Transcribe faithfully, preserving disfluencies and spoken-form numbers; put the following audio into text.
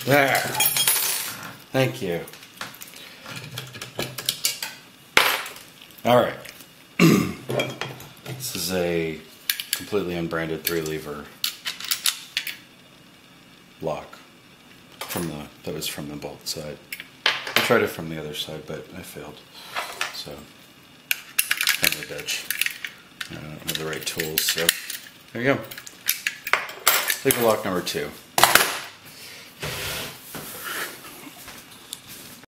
There. Thank you. Alright. This is a completely unbranded three lever lock from the that was from the bolt side. I tried it from the other side, but I failed. So kind of a bitch. I don't have the right tools, so there you go. Lever lock number two.